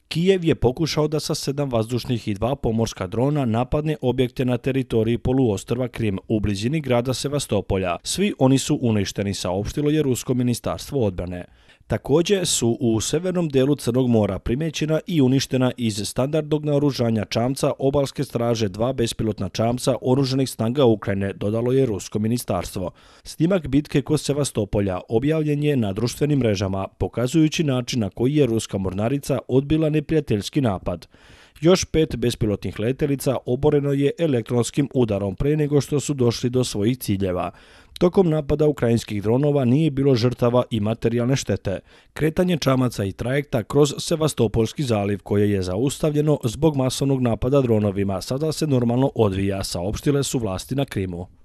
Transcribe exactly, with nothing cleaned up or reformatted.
Kijev je pokušao da sa sedam vazdušnih i dva pomorska drona napadne objekte na teritoriji poluostrva Krim u blizini grada Sevastopolja. Svi oni su uništeni, saopštilo je rusko ministarstvo odbrane. Također su u severnom delu Crnog mora primećena i uništena iz standardnog naoružanja čamca obalske straže dva bespilotna čamca oružanih snaga Ukrajine, dodalo je rusko ministarstvo. Snimak bitke kod Sevastopolja objavljen je na društvenim mrežama, pokazujući način na koji je ruska mornarica odbila neprijateljski napad. Još pet bespilotnih letelica oboreno je elektronskim udarom pre nego što su došli do svojih ciljeva. Tokom napada ukrajinskih dronova nije bilo žrtava i materijalne štete. Kretanje čamaca i trajekta kroz Sevastopolski zaliv, koje je zaustavljeno zbog masovnog napada dronovima, sada se normalno odvija, saopštile su vlasti na Krimu.